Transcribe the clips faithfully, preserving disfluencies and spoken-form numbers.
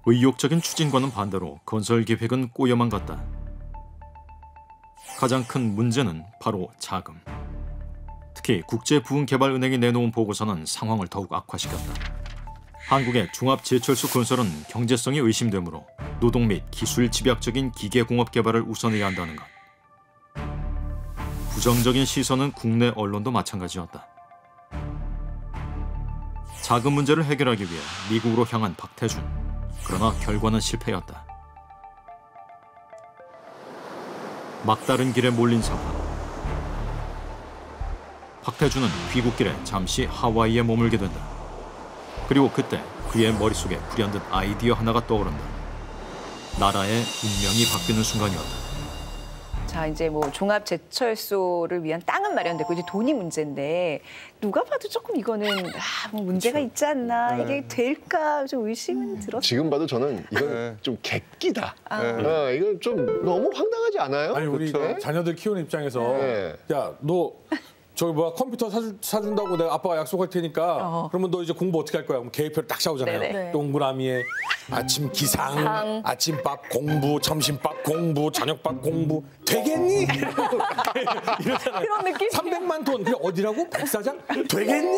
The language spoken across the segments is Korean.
의욕적인 추진과는 반대로 건설 계획은 꼬여만 갔다. 가장 큰 문제는 바로 자금. 특히 국제부흥개발은행이 내놓은 보고서는 상황을 더욱 악화시켰다. 한국의 종합제철소 건설은 경제성이 의심되므로 노동 및 기술 집약적인 기계공업 개발을 우선해야 한다는 것. 부정적인 시선은 국내 언론도 마찬가지였다. 자금 문제를 해결하기 위해 미국으로 향한 박태준. 그러나 결과는 실패였다. 막다른 길에 몰린 상황. 박태준은 귀국길에 잠시 하와이에 머물게 된다. 그리고 그때 그의 머릿속에 불현듯 아이디어 하나가 떠오른다. 나라의 운명이 바뀌는 순간이었다. 자, 이제 뭐 종합 제철소를 위한 땅은 마련됐고 이제 돈이 문제인데 누가 봐도 조금 이거는 아, 뭐 문제가 그렇죠. 있지 않나, 네. 이게 될까 좀 의심은 들었어요. 지금 봐도 저는 이건 네. 좀 객기다. 아. 네. 어, 이건 좀 너무 황당하지 않아요? 아니 우리 그렇죠? 자녀들 키우는 입장에서 네. 야, 너 저기 뭐야 컴퓨터 사주, 사준다고 내가 아빠가 약속할 테니까 어. 그러면 너 이제 공부 어떻게 할 거야? 그럼 계획표를 딱 세우잖아요. 네네. 동그라미에 아침 기상, 기상, 아침밥 공부, 점심밥 공부, 저녁밥 공부 되겠니? 이러잖아요. 그런 느낌. 삼백만 돈 그게 어디라고? 백사장? 되겠니?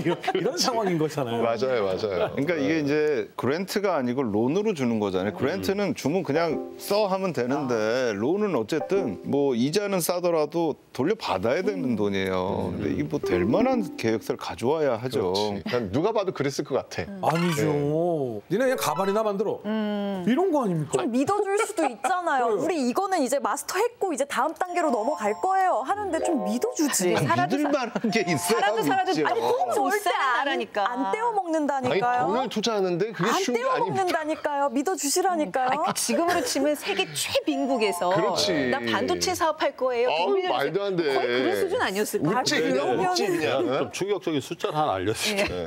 이런 상황인 거잖아요. 맞아요, 맞아요. 그러니까 이게 이제 그랜트가 아니고 론으로 주는 거잖아요. 그랜트는 주면 그냥 써 하면 되는데 론은 어쨌든 뭐 이자는 싸더라도 돌려받아야 되는 돈이에요. 근데 이게 뭐 될 만한 계획서를 가져와야 하죠. 그렇지. 누가 봐도 그랬을 것 같아. 음. 아니죠. 네. 니네 그냥 가발이나 만들어. 음. 이런 거 아닙니까? 좀 믿어줄 수도 있잖아요. 우리 이거는 이제 마스터했고 이제 다음 단계로 넘어갈 거예요. 하는데 좀 믿어주지. 아니, 믿을 만한 게 있어야 살아도 살아도 믿죠. 아니 돈 절대 나라니까. 안 떼어 먹는다니까요. 아니 돈을 투자하는데 그게 안 쉬운 게 떼어 아닙니다. 먹는다니까요. 믿어주시라니까요. 아니, 그 지금으로 치면 세계 최빈국에서 그렇지. 나 반도체 사업할 거예요. 어, 말도 안 돼. 거의 그런 수준 아니었을까? 웃지 그냥 웃지 그냥. 좀 충격적인 숫자를 하나 알려드릴게요. 네.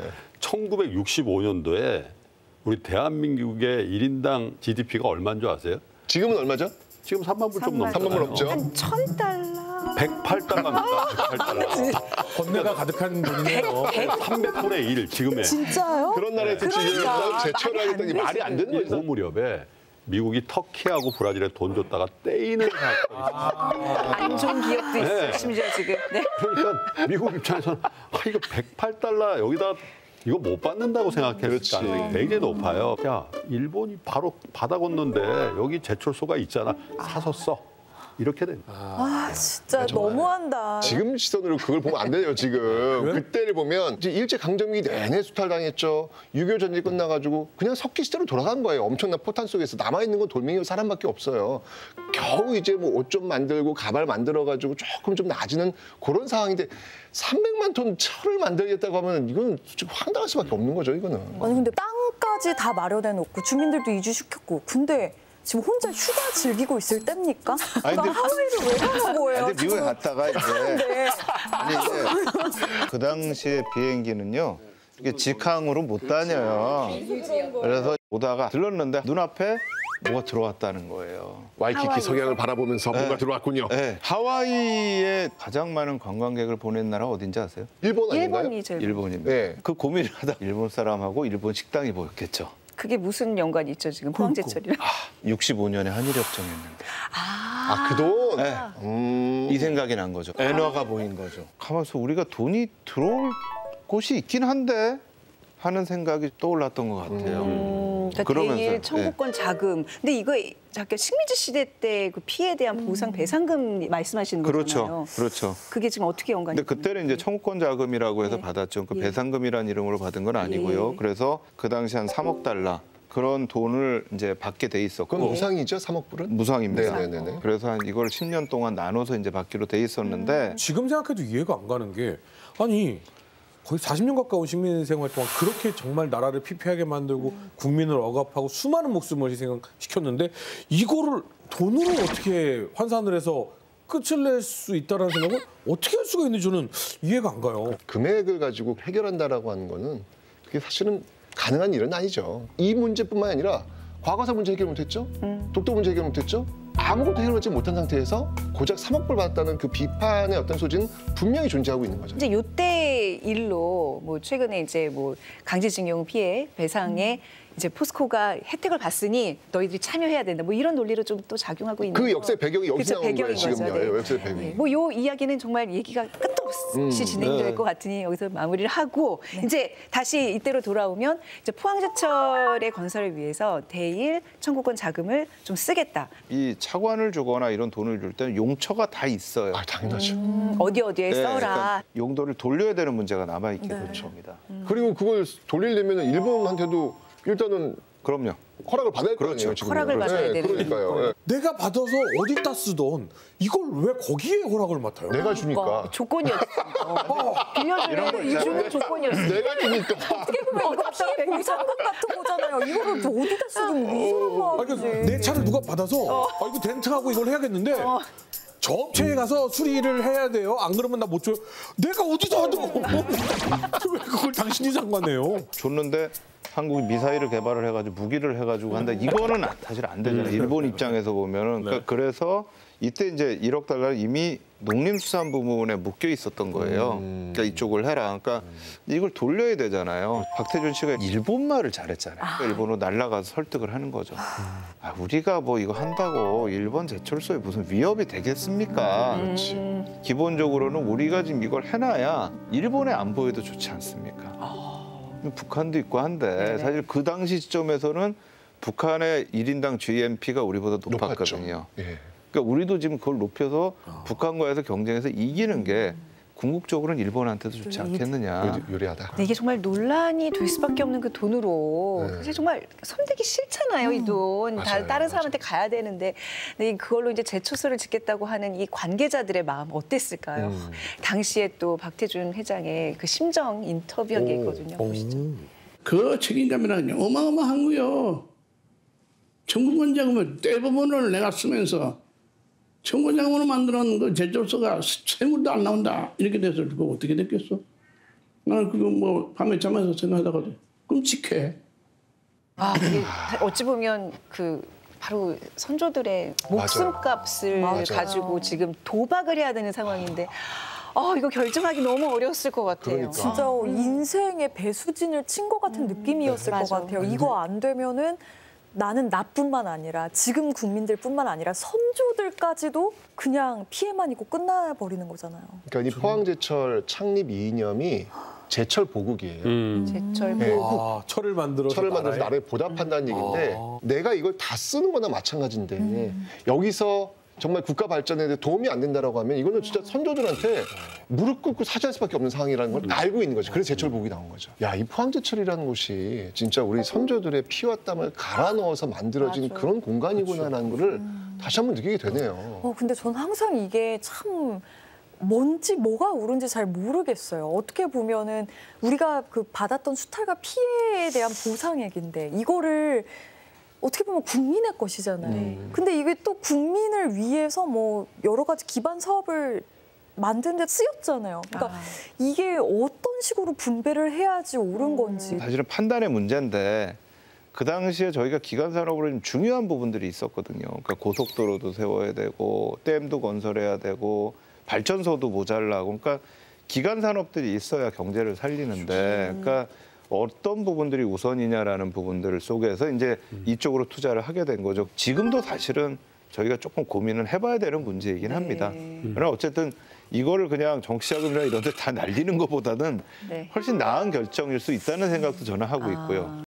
천구백육십오 년도에 우리 대한민국의 일 인당 지디피가 얼마인 줄 아세요? 지금은 얼마죠? 지금 삼만 불 좀 넘잖아요. 삼만 불 넘죠. 한 천 달러. 백팔 달러입니다. 백팔 달러. 건네가 가득한 돈이네요. 삼백 분의 일 지금의. 진짜요? 그런 나라에서 지금 제철을 하겠다니 말이 안 되는 그 거죠. 무렵에 미국이 터키하고 브라질에 돈 줬다가 떼이는 사건이 있어요. 안 좋은 기억도 있어요. 네. 심지어 지금. 네. 그러니까 미국 입장에서는 아 이거 백팔 달러 여기다 이거 못 받는다고 생각했을 그렇지. 가능성이 굉장히 높아요. 야, 일본이 바로 바다 건너는데 여기 제철소가 있잖아. 사서 써. 이렇게 됩니다. 아 진짜 정말. 너무한다. 지금 시선으로 그걸 보면 안 돼요, 지금. 그래? 그때를 보면 이제 일제강점기 내내 수탈당했죠. 육이오 전쟁이 끝나가지고 그냥 석기 시대로 돌아간 거예요. 엄청난 포탄 속에서. 남아있는 건 돌멩이 사람밖에 없어요. 겨우 이제 뭐 옷 좀 만들고 가발 만들어가지고 조금 좀 나아지는 그런 상황인데 삼백만 톤 철을 만들겠다고 하면 이건 솔직히 황당할 수밖에 없는 거죠, 이거는. 아니 근데 땅까지 다 마련해놓고 주민들도 이주시켰고 근데 지금 혼자 휴가 즐기고 있을 때입니까? 아니, 나 근데- 하와이를 왜 가는 거예요? 근데 미국에 지금? 갔다가 이제 네. 아니 이제 그 당시에 비행기는요 이게 직항으로 못 다녀요. 그래서 오다가 들렀는데 눈앞에 뭐가 들어왔다는 거예요. 와이키키 석양을 바라보면서 뭔가 네. 들어왔군요. 네. 하와이에 가장 많은 관광객을 보낸 나라 어딘지 아세요? 일본 아닌가요? 일본이죠. 일본. 일본입니다. 네. 그 고민을 하다 일본 사람하고 일본 식당이 보였겠죠. 그게 무슨 연관이 있죠 지금 포항제철이랑? 육십오 년에 한일협정했는데 아, 그 돈? 네. 음. 이 생각이 난 거죠. 엔화가 보인 거죠. 가만있어 우리가 돈이 들어올 곳이 있긴 한데 하는 생각이 떠올랐던 것 같아요. 음, 그러니까 그러면서, 대일 청구권 자금. 근데 이거 잠깐 식민지 시대 때 그 피해에 대한 보상 배상금 말씀하시는 그렇죠, 거잖아요. 그렇죠. 그게 지금 어떻게 연관이? 근데 그때는 이제 청구권 자금이라고 해서 예. 받았죠. 그 예. 배상금이라는 이름으로 받은 건 아니고요. 예. 그래서 그 당시 한 삼억 달러 그런 돈을 이제 받게 돼 있었고 그건 무상이죠, 삼억 불은? 무상입니다. 네네네네. 그래서 한 이걸 십 년 동안 나눠서 이제 받기로 돼 있었는데 지금 생각해도 이해가 안 가는 게 아니 거의 사십 년 가까운 식민 생활 동안 그렇게 정말 나라를 피폐하게 만들고 국민을 억압하고 수많은 목숨을 희생시켰는데 이거를 돈으로 어떻게 환산을 해서 끝을 낼 수 있다는 생각은 어떻게 할 수가 있는지 저는 이해가 안 가요. 금액을 가지고 해결한다라고 하는 거는 그게 사실은 가능한 일은 아니죠. 이 문제뿐만 아니라 과거사 문제 해결 못했죠. 음. 독도 문제 해결 못했죠. 아무것도 해결하지 못한 상태에서 고작 삼억 불 받았다는 그 비판의 어떤 소지는 분명히 존재하고 있는 거죠. 이제 요때 일로 뭐 최근에 이제 뭐 강제징용 피해 배상에 이제 포스코가 혜택을 봤으니 너희들이 참여해야 된다. 뭐 이런 논리로 좀 또 작용하고 있는 그 역사의 배경이 여기서 그쵸, 나오는 거예요, 배경인 거죠. 지금요. 예, 역사의 배경이. 네. 뭐 요 이야기는 정말 얘기가 끝도 없이 음, 진행될 네. 것 같으니 여기서 마무리를 하고 이제 다시 이때로 돌아오면 이제 포항제철의 건설을 위해서 대일 청구권 자금을 좀 쓰겠다. 이 차관을 주거나 이런 돈을 줄 때는 용처가 다 있어요. 아, 당연하죠. 음, 어디 어디에 네, 써라. 그러니까 용도를 돌려야 되는 문제가 남아있기 네. 때문입니다. 그리고 그걸 돌리려면 일본한테도 일단은 그럼요. 허락을 받아야 할 거 그렇죠. 아니에요, 지금. 허락을 받아야 되는 그러니까요. 예. 내가 받아서 어디다 쓰던 이걸 왜 거기에 허락을 맡아요? 내가 주니까. 조건이었어. 빌려주는 이 주는 조건이었어. 내가 주니까. 어떻게 보면 이거 피해 보상금 같은 거잖아요. 이거를 또 어디다 쓰든 이상한 거 아, 아니지. 그러니까 내 차를 누가 받아서 아, 이거 렌트하고 이걸 해야겠는데 저 업체에 가서 수리를 해야 돼요. 안 그러면 나 못 줘요. 내가 어디서 하든 왜 그걸 당신이 상관해요? 줬는데 한국이 미사일을 개발을 해가지고 무기를 해가지고 한다. 이거는 안- 사실 안 되잖아요. 일본 입장에서 보면은. 그러니까 그래서 이때 이제 일억 달러를 이미 농림수산부 부문에 묶여 있었던 거예요. 그러니까 이쪽을 해라. 그러니까 이걸 돌려야 되잖아요. 박태준 씨가 일본 말을 잘했잖아요. 그러니까 일본으로 날아가서 설득을 하는 거죠. 아, 우리가 뭐 이거 한다고 일본 제철소에 무슨 위협이 되겠습니까? 기본적으로는 우리가 지금 이걸 해놔야 일본의 안보에도 좋지 않습니까? 북한도 있고 한데 사실 그 당시 시점에서는 북한의 일 인당 지엠피가 우리보다 높았거든요. 예. 그러니까 우리도 지금 그걸 높여서 북한과에서 경쟁해서 이기는 게 궁극적으로는 일본한테도 좋지 않겠느냐. 요리- 요리하다. 근데 이게 정말 논란이 될 수밖에 없는 그 돈으로 네. 사실 정말 손대기 싫잖아요, 이 돈. 다 맞아요, 다른 사람한테 가야 되는데 근데 그걸로 이제 제초소를 짓겠다고 하는 이 관계자들의 마음 어땠을까요? 음. 당시에 또 박태준 회장의 그 심정 인터뷰한 게 오. 있거든요. 보시죠. 그 책임감이라는 게 어마어마한 거요. 청구권 자금을 대부분을 내가 쓰면서 청구권 자금으로 만들어놓은 그 제조소가 세물도 안 나온다. 이렇게 돼서 그거 어떻게 됐겠어? 나는 그거 뭐 밤에 잠에서 생각하다가도 끔찍해. 아, 이게 어찌 보면 그 바로 선조들의 목숨값을 맞아요. 가지고 지금 도박을 해야 되는 상황인데 아, 이거 결정하기 너무 어려웠을 것 같아요. 그러니까. 진짜 인생의 배수진을 친 것 같은 느낌이었을 것 맞아. 같아요. 이거 안 되면은 나는 나뿐만 아니라 지금 국민들뿐만 아니라 선조들까지도 그냥 피해만 있고 끝나버리는 거잖아요. 그러니까 이 포항제철 창립 이념이 제철 보국이에요. 제철 네. 보국. 아, 철을 만들어서 철을 만들어서 나라에- 나라에 보답한다는 얘기인데 아. 내가 이걸 다 쓰는 거나 마찬가지인데 여기서 정말 국가 발전에 도움이 안 된다라고 하면 이거는 진짜 선조들한테 무릎 꿇고 사죄할 수밖에 없는 상황이라는 걸 알고 있는 거죠. 그래서 제철복이 나온 거죠. 야, 이 포항제철이라는 곳이 진짜 우리 선조들의 피와 땀을 갈아 넣어서 만들어진 맞아. 그런 공간이구나라는 거를 다시 한번 느끼게 되네요. 어, 근데 전 항상 이게 참 뭔지 뭐가 옳은지 잘 모르겠어요. 어떻게 보면은 우리가 그 받았던 수탈과 피해에 대한 보상액인데 이거를 어떻게 보면 국민의 것이잖아요. 근데 이게 또 국민을 위해서 뭐 여러 가지 기반 사업을 만드는 데 쓰였잖아요. 그러니까 아. 이게 어떤 식으로 분배를 해야지 옳은 건지. 사실은 판단의 문제인데 그 당시에 저희가 기간 산업으로 좀 중요한 부분들이 있었거든요. 그러니까 고속도로도 세워야 되고 댐도 건설해야 되고 발전소도 모자라고 그러니까 기간 산업들이 있어야 경제를 살리는데 그러니까 어떤 부분들이 우선이냐라는 부분들 속에서 이제 이쪽으로 투자를 하게 된 거죠. 지금도 사실은 저희가 조금 고민을 해봐야 되는 문제이긴 합니다. 그러나 어쨌든 이거를 그냥 정치자금이나 이런 데 다 날리는 것보다는 네. 훨씬 나은 결정일 수 있다는 생각도 저는 하고 있고요.